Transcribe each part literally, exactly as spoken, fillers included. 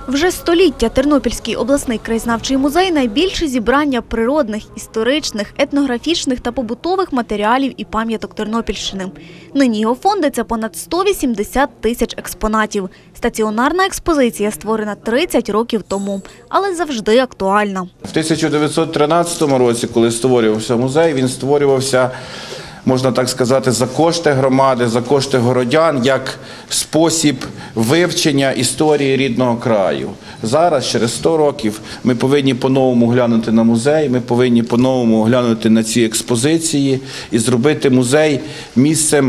Вже століття Тернопільський обласний краєзнавчий музей – найбільше зібрання природних, історичних, етнографічних та побутових матеріалів і пам'яток Тернопільщини. Нині його фонди – це понад сто вісімдесят тисяч експонатів. Стаціонарна експозиція створена тридцять років тому, але завжди актуальна. В тисяча дев'ятсот тринадцятому році, коли створювався музей, він створювався, можна так сказати, за кошти громади, за кошти городян, як спосіб вивчення історії рідного краю. Зараз, через сто років, ми повинні по-новому глянути на музей, ми повинні по-новому глянути на ці експозиції і зробити музей місцем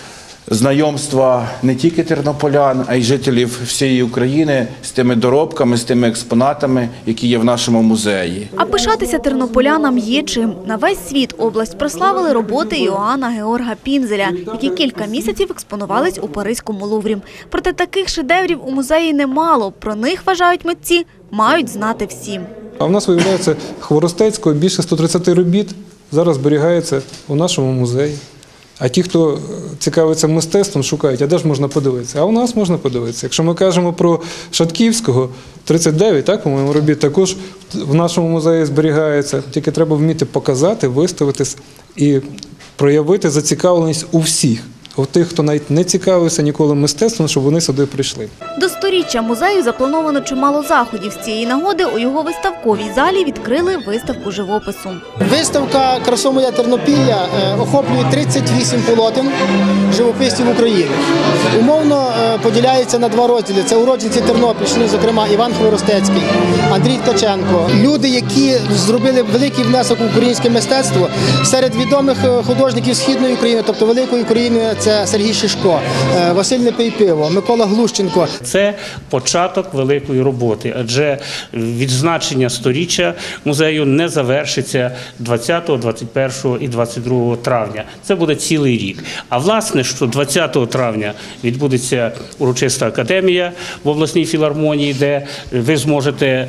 знайомства не тільки тернополян, а й жителів всієї України з тими доробками, з тими експонатами, які є в нашому музеї. А пишатися тернополянам є чим. На весь світ область прославили роботи Іоанна Георга Пінзеля, які кілька місяців експонувались у Паризькому Луврі. Проте таких шедеврів у музеї немало. Про них, вважають митці, мають знати всі. А в нас, виявляється, Хворостецького більше ста тридцяти робіт зараз зберігається у нашому музеї. А ті, хто цікавиться мистецтвом, шукають, а де ж можна подивитися? А у нас можна подивитися. Якщо ми кажемо про Шатківського, тридцять дев'ять, так, по-моєму, робіт також в нашому музеї зберігається. Тільки треба вміти показати, виставити і проявити зацікавленість у всіх. У тих, хто навіть не цікавився ніколи мистецтвом, щоб вони сюди прийшли. До сторіччя музею заплановано чимало заходів. З цієї нагоди у його виставковій залі відкрили виставку живопису. Виставка «Красо моя Тернопілля» охоплює тридцять вісім полотен живописців України. Умовно поділяється на два розділи. Це уродженці Тернопільщини, зокрема Іван Хворостецький, Андрій Ткаченко. Люди, які зробили великий внесок в українське мистецтво. Серед відомих художників Східної України, тобто Великої України, це Сергій Шишко, Василь Непейпиво, Микола Глущенко. Це початок великої роботи, адже відзначення сторіччя музею не завершиться двадцятого, двадцять першого і двадцять другого травня. Це буде цілий рік. А власне, що двадцятого травня відбудеться урочиста академія в обласній філармонії, де ви зможете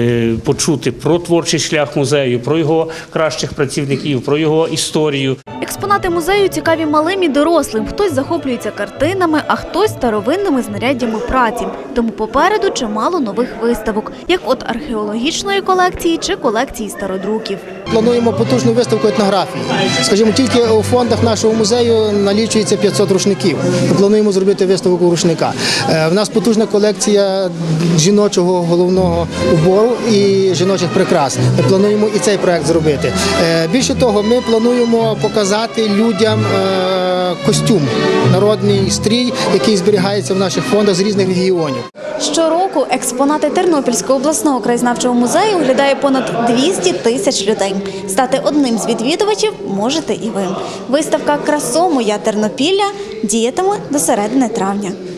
почути про творчий шлях музею, про його кращих працівників, про його історію. Експонати музею цікаві малим і дорослим. Хтось захоплюється картинами, а хтось старовинними знаряддями праці. Тому попереду чимало нових виставок, як от археологічної колекції чи колекції стародруків. Плануємо потужну виставку етнографії. Скажімо, тільки у фондах нашого музею налічується п'ятсот рушників. Ми плануємо зробити виставку рушника. В нас потужна колекція жіночого головного убору і жіночих прикрас. Ми плануємо і цей проект зробити. Більше того, ми плануємо показати людям костюм, народний стрій, який зберігається в наших фондах з різних регіонів. Щороку експонати Тернопільського обласного краєзнавчого музею оглядає понад двісті тисяч людей. Стати одним з відвідувачів можете і ви. Виставка «Красо моя Тернопілля» діятиме до середини травня.